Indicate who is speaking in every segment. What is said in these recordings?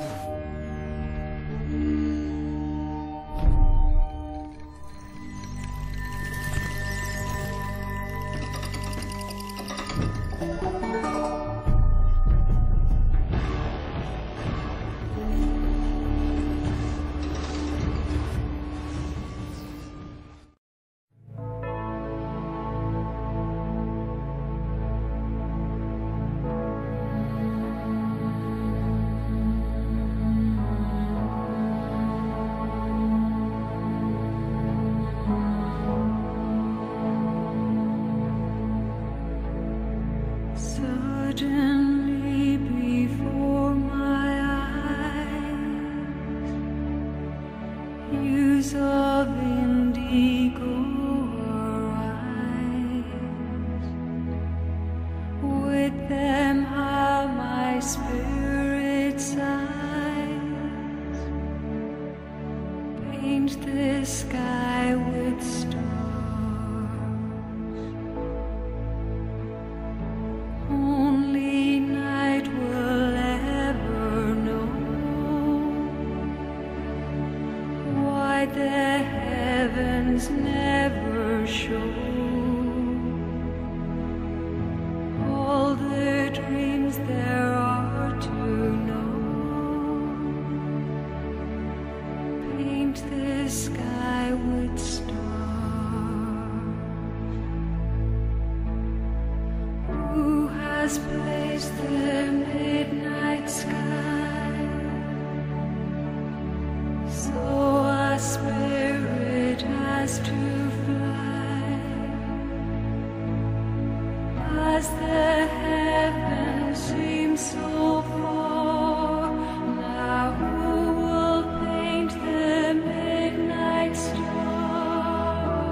Speaker 1: Suddenly before my eyes, hues of indigo arise. With them how my spirit sighs, paint the sky with stars. Only night will ever know why the heavens never show all the dreams there are to know. Paint the sky with stars. Who has placed the midnight sky so a spirit has to fly? As the heavens seem so far, now who will paint the midnight star?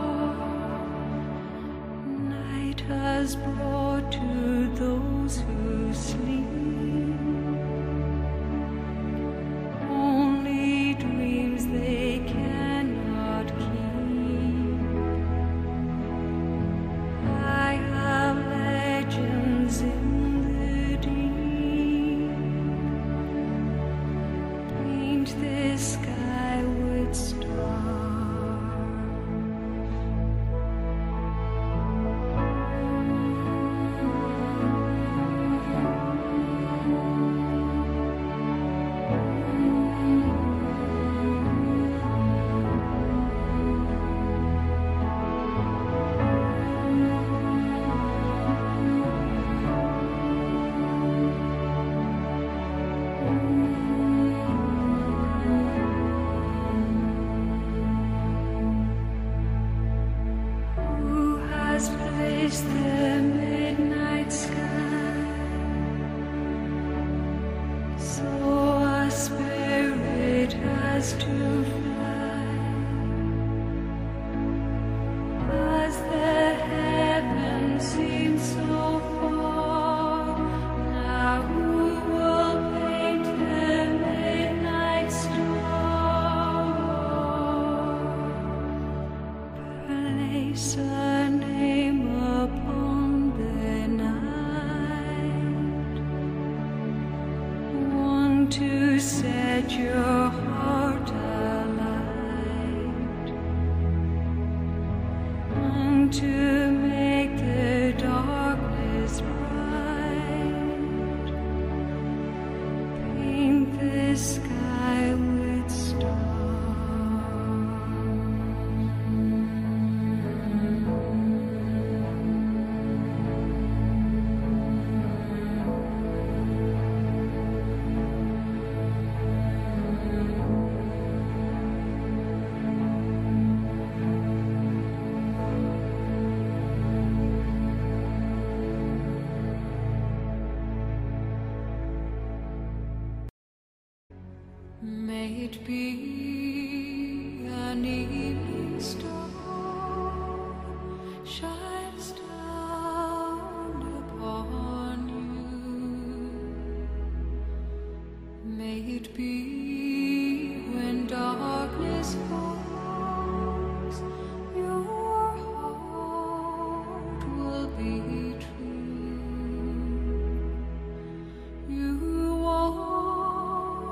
Speaker 1: Night has brought to those who sleep only dreams they cannot keep. I have legends in the deep. Paint the sky with stars. Who has placed the midnight sky so a spirit has to fly? As the heavens seem so far, now who will paint the midnight star? Place a name upon the night, one to set your heart alight, one to make the darkness bright. Paint the sky with stars. May it be an evening star shines down upon you. May it be when darkness falls, your heart will be true. You walk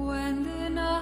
Speaker 1: when the night